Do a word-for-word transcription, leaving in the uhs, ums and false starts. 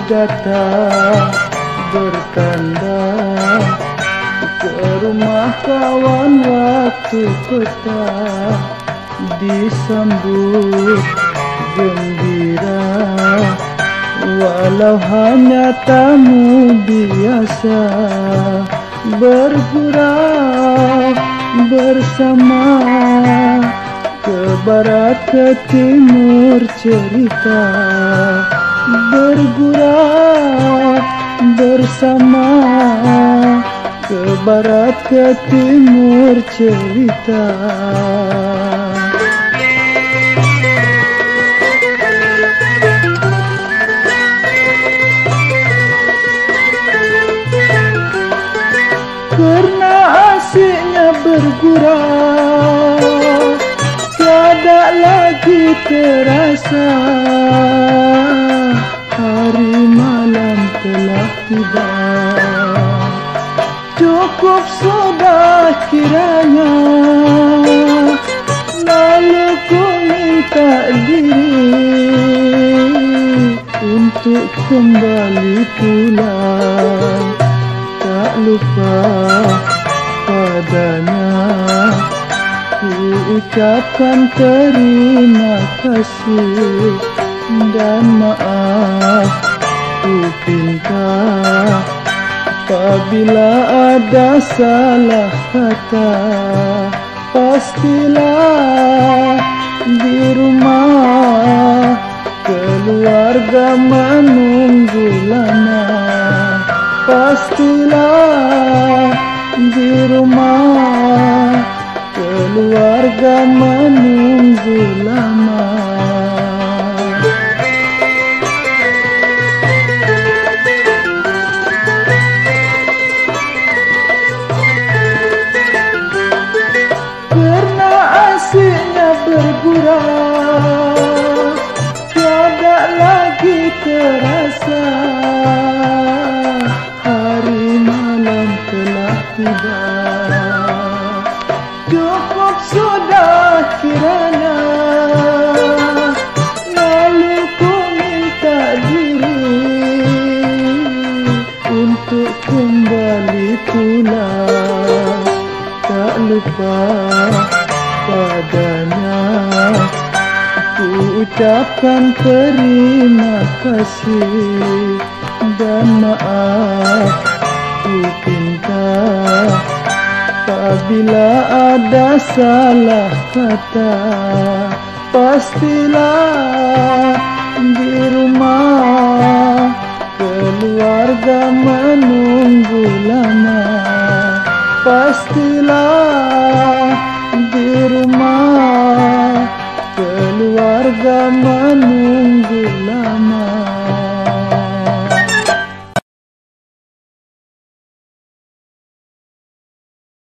datang bertanda ke rumah kawan waktu petang, disambut gembira walau hanya tamu biasa, bergurau bersama ke barat ke timur cerita, bergurau bersama ke barat ke timur cerita. Karena asiknya bergurau, tiada lagi terasa, hari malam telah tiba. Cukup sudah kiranya, lalu ku minta diri untuk kembali pulang. Tak lupa padanya ku ucapkan terima kasih dan maaf ku pinta apabila ada salah kata. Pastilah di rumah keluarga menunggu lama, pastilah di rumah keluarga menunggu lama. Karena asiknya bergurau, tiada lagi terasa, hari malam telah tiba. Cukup sudah kiranya, lalu ku minta diri untuk kembali pulang. Tak lupa padanya ku ucapkan terima kasih dan maaf ku pinta apabila ada salah kata. Pastilah di rumah keluarga menunggu lama, pastilah di rumah keluarga menunggu lama.